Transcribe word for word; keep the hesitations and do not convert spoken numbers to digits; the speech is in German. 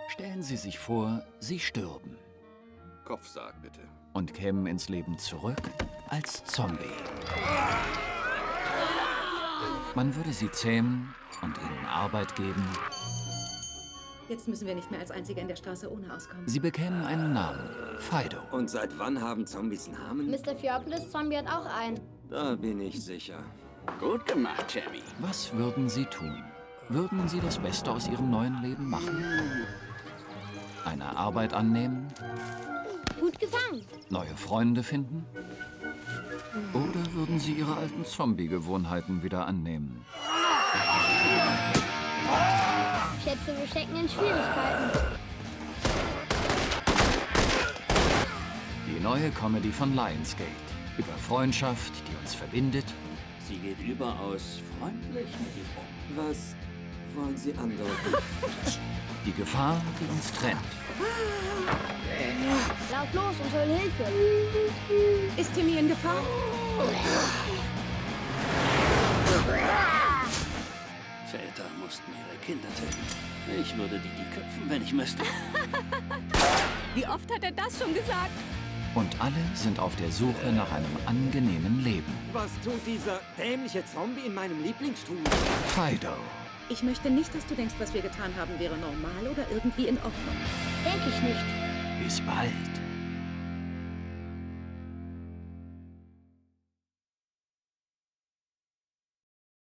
Stellen Sie sich vor, Sie stürben Kopfsarg, bitte. und kämen ins Leben zurück als Zombie. Man würde Sie zähmen und Ihnen Arbeit geben. Jetzt müssen wir nicht mehr als Einziger in der Straße ohne auskommen. Sie bekämen einen Namen, Fido. Und seit wann haben Zombies Namen? Mister Fiopolis Zombie hat auch einen. Da bin ich sicher. Gut gemacht, Jamie. Was würden Sie tun? Würden Sie das Beste aus Ihrem neuen Leben machen? Eine Arbeit annehmen? Gut gefangen. Neue Freunde finden? Oder würden Sie Ihre alten Zombie-Gewohnheiten wieder annehmen? Ich schätze, wir stecken in Schwierigkeiten. Die neue Comedy von Lionsgate. Über Freundschaft, die uns verbindet. Sie geht überaus freundlich mit ihm um. Was wollen Sie andeuten? Die Gefahr, die uns trennt. Lauf los und hol Hilfe. Ist Timmy in Gefahr? Väter mussten ihre Kinder töten. Ich würde die die köpfen, wenn ich müsste. Wie oft hat er das schon gesagt? Und alle sind auf der Suche nach einem angenehmen Leben. Was tut dieser dämliche Zombie in meinem Lieblingsstuhl? Fido. Ich möchte nicht, dass du denkst, was wir getan haben, wäre normal oder irgendwie in Ordnung. Denke ich nicht. Bis bald.